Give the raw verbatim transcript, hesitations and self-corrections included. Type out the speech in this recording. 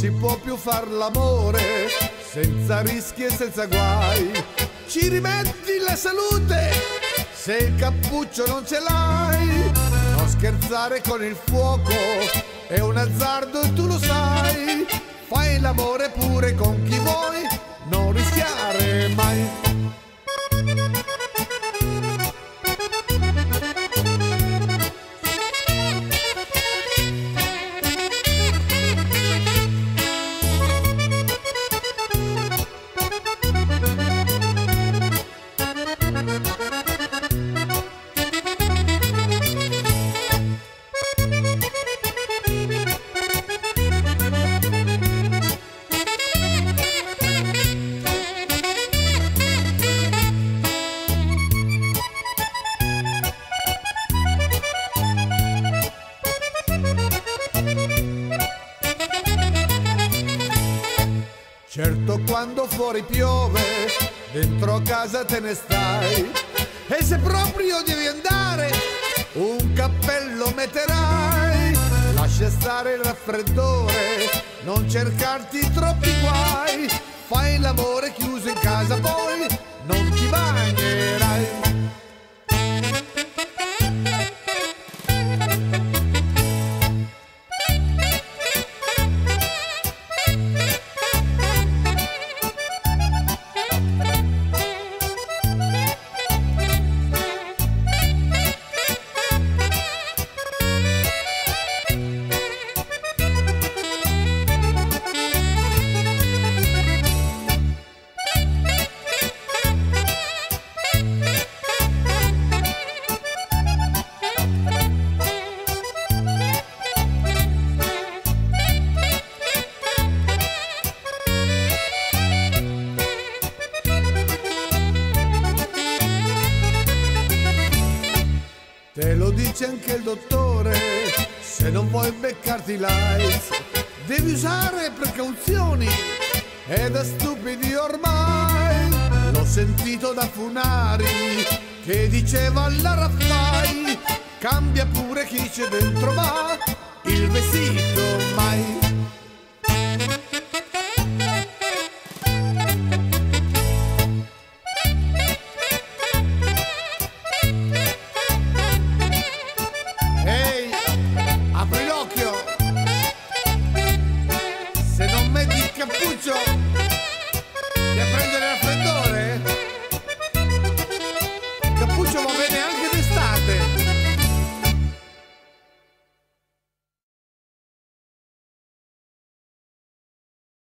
si può più far l'amore senza rischi e senza guai. Ci rimetti la salute se il cappuccio non ce l'hai. Non scherzare con il fuoco, è un azzardo e tu lo sai. Fai l'amore pure con chi vuoi, non rischiare mai. Certo, quando fuori piove, dentro a casa te ne stai. E se proprio devi andare, un cappello metterai. Lascia stare il raffreddore, non cercarti troppi guai. Fai l'amore chiuso in casa, poi non ti bagnerai. Te lo dice anche il dottore, se non vuoi beccarti l'AIDS devi usare precauzioni, è da stupidi ormai. L'ho sentito da Funari che diceva alla Raffai, cambia pure chi c'è dentro ma il vestito